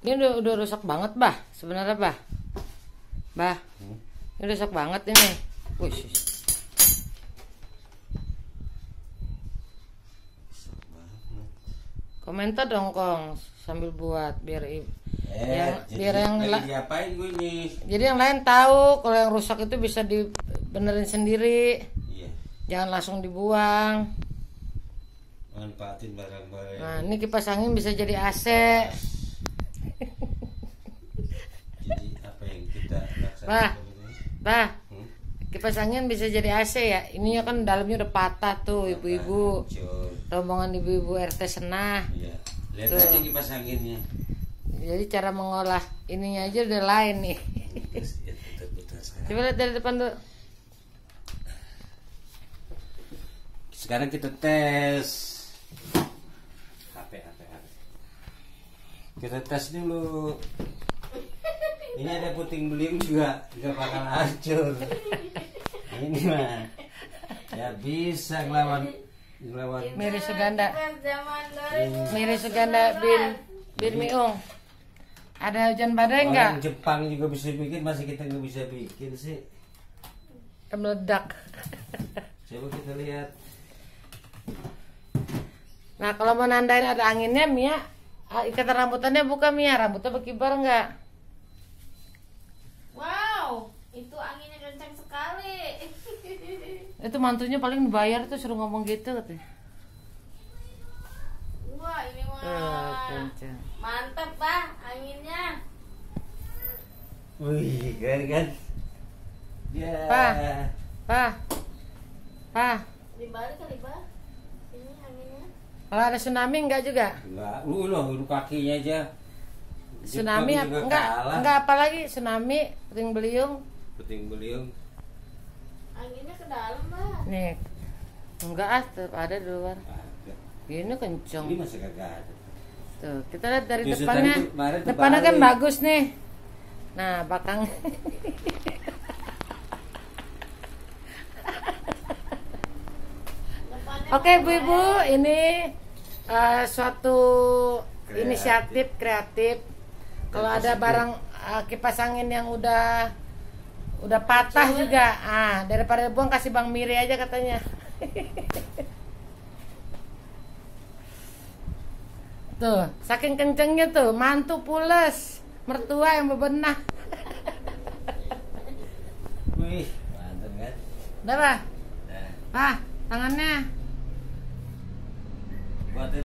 Ini udah rusak banget, Bah. Sebenarnya, Bah. Bah. Ini rusak banget ini. Wih. Komentar dong, Kong, sambil buat biar yang diapain gue ini? Jadi yang lain tahu kalau yang rusak itu bisa dibenerin sendiri. Iya. Jangan langsung dibuang. Manfaatin barang-barang. Nah, ini kipas angin bisa jadi AC. Jadi apa yang kita Bah, laksanakan? Bah, kipas angin bisa jadi AC ya. Ini kan dalamnya udah patah tuh, ibu-ibu. Rombongan ibu-ibu RT Senah. Iya. Lihat Tuh. aja kipas anginnya. Jadi cara mengolah ininya aja udah lain nih. Betul sekarang. Coba lihat dari depan tuh. Sekarang kita tes. HP. Kita tes dulu. Ini ada puting beliung juga, nggak bakal hancur. Ini mah ya bisa ngelawan Miri Suganda. Zaman Miri Suganda bin Miung. Ada hujan badai enggak? orang Jepang juga bisa bikin, masa kita nggak bisa bikin sih? Meledak. Coba kita lihat. Nah, kalau mau nandain ada anginnya, Mia, ikatan rambutannya buka, Mia. Rambutnya berkibar enggak? Wow, itu anginnya kencang sekali. Itu mantunya paling dibayar tuh suruh ngomong gitu katanya. Wah, ini mah Kencang. mantep, Bah, anginnya. Wih, keren kan? Ya. Pak. Dibalik kali, Bah. Ini anginnya. Kalau ada tsunami enggak juga? Enggak, lu kakinya aja. Tsunami Jepang juga enggak? kalah. Enggak apalagi tsunami, puting beliung. Puting beliung. Anginnya ke dalam, Bah. Nih. Enggak tetap ada di luar. Ada. Ini kenceng. Ini masih kagak ada. Tuh, kita lihat dari Justru depannya. tadi kemarin Depannya kan terbalik. bagus nih. Nah, belakang. Depannya Oke, Bu-ibu, ini suatu Kreatif. inisiatif kreatif. Kalau ada barang kipas angin yang udah patah juga, daripada buang kasih Bang Miri aja katanya. Tuh, saking kencengnya tuh, mantu pules, mertua yang bebenah. Wih, mantap kan? Udah, Pak? Nah, Pak, tangannya. buat